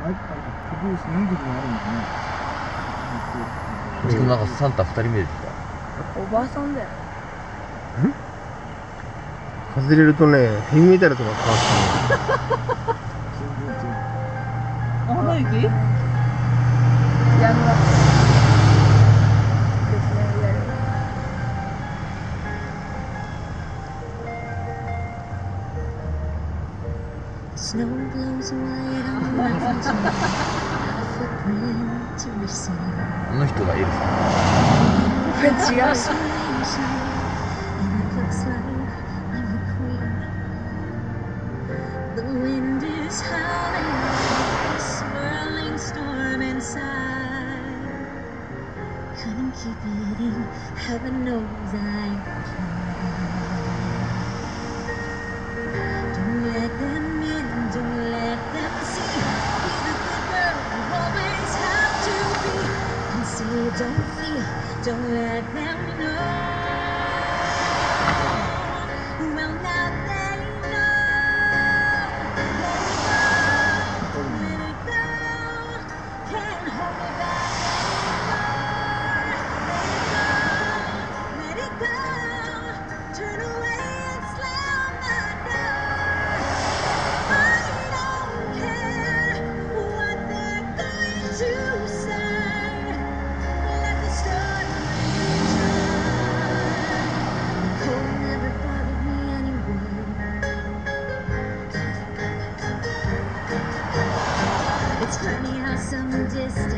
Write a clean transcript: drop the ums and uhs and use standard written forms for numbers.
しかもなんかサンタ2人目出てきた。 おばさんだよ。 外れるとね、ヘビメタルとか変わっあ、花雪？やんな。別にやる。 Snow blows white on the mountains, not a footprint to receive. あの人がエルサ。 違う。 Isolation, and it looks like I'm the queen. The wind is howling like a swirling storm inside. Couldn't keep it in, heaven knows I tried. Don't let them in, don't let them see. Be the good girl you always have to be. Conceal, don't feel, don't let them know. Well, now they know. Let it go, can't hold me back anymore. Let it go, turn away and slam the door. I don't care what they're going to say. Let the storm rage on. Cold never bothered me anyway. It's funny how some distance